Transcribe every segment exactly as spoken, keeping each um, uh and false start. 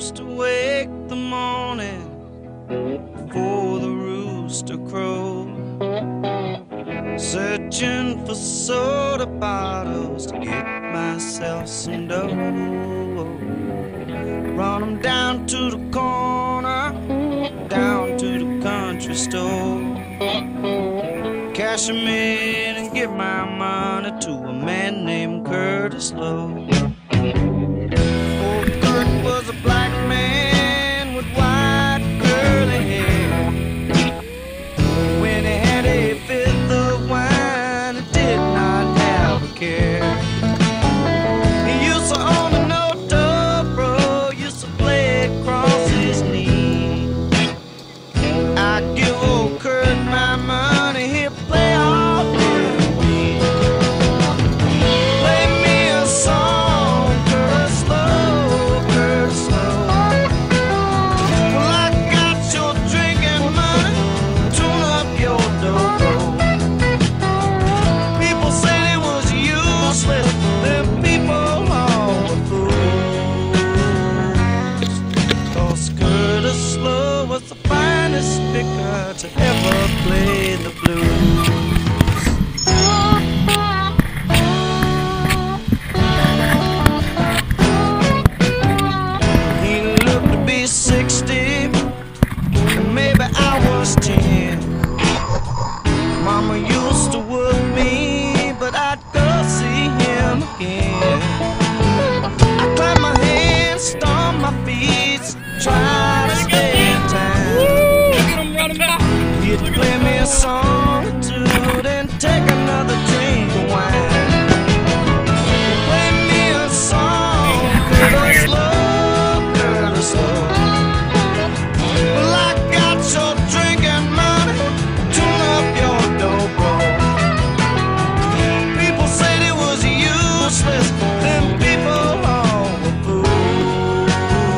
used to wake the morning before the rooster crowed, searching for soda bottles to get myself some dough. Run 'em down to the corner, down to the country store, cash 'em in and give my money to a man named Curtis Lowe. Old Kurt was a black man with white curly hair. When he had a fifth of wine, he did not have a care. He used to own a no-dobro, used to play across his knee. I'd give old Kurt my money, he'd play all day with me. Play me a song, Curtis Lowe, Curtis Lowe. Well, I got your drinking money, tune up your dobro. People said it was useless, them people all were fools. 'Cause Curtis Lowe was the finest speaker to ever play the blues. He looked to be sixty, and maybe I was ten. Mama used to work me, but I'd go see him again. I clap my hands, stomp my feet, try to stay in time. He'd play me a song or two, then take another drink of wine. Play me a song, Curtis Lowe, Curtis Lowe. Well, I got your drinking money, tune up your dobro. People said it was useless, them people all were fools.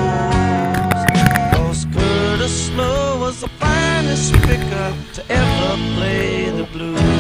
'Cause Curtis Lowe was the finest speaker to ever play the blues.